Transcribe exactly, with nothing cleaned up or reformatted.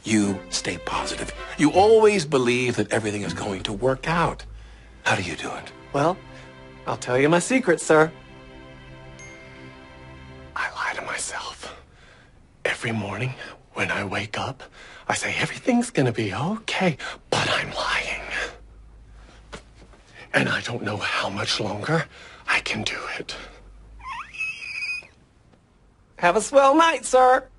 You stay positive. You always believe that everything is going to work out. How do you do it? Well, I'll tell you my secret, sir. I lie to myself. Every morning when I wake up, I say everything's gonna be okay, but I'm lying. And I don't know how much longer I can do it. Have a swell night, sir.